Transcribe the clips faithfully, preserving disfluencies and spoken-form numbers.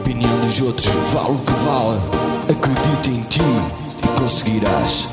opinião dos outros vale o que vale. Acredita em ti e conseguirás.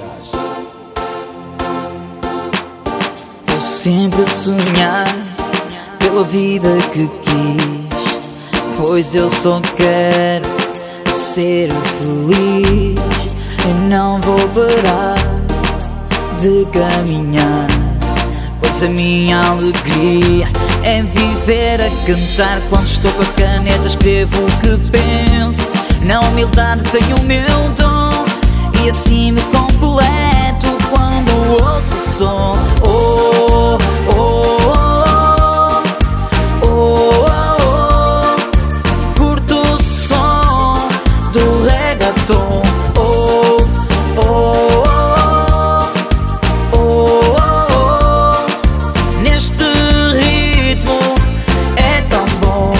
Vou sempre sonhar pela vida que quis, pois eu só quero ser feliz. E não vou parar de caminhar, pois a minha alegria é viver a cantar. Quando estou com a caneta escrevo o que penso. Na humildade tenho o meu dom e assim me completo quando ouço o som. Oh, oh, oh, oh, oh, oh, oh. Curto o som do reggaeton. Oh, oh, oh, oh, oh, oh. Neste ritmo é tão bom.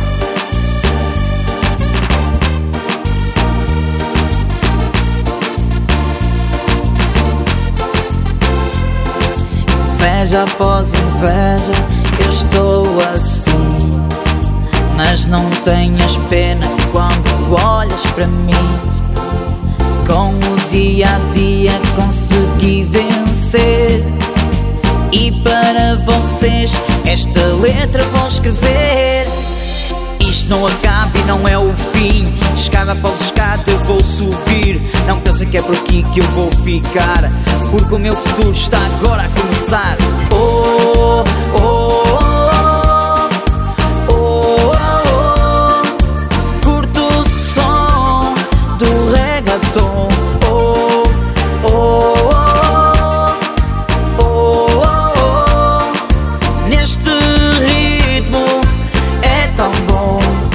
Inveja após inveja, eu estou assim. Mas não tenhas pena quando olhas para mim. Com o dia a dia consegui vencer. E para vocês esta letra vou escrever. Isto não acaba e não é o fim. Escada após escada eu vou subir. Não pensem que é por aqui que eu vou ficar, porque o meu futuro está agora a começar. Oh, oh, oh, oh, oh, oh. Curto o som do reggaeton. Oh, oh, oh, oh, oh, oh. Neste ritmo é tão bom.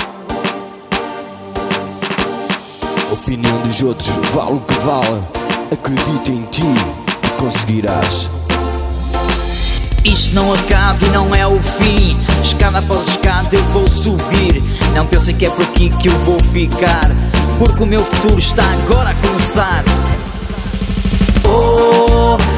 Opinião dos outros vale o que vale. Acredita em ti e conseguirás. Isto não acaba e não é o fim. Escada após escada eu vou subir. Não pensem que é por aqui que eu vou ficar, porque o meu futuro está agora a começar. Oh,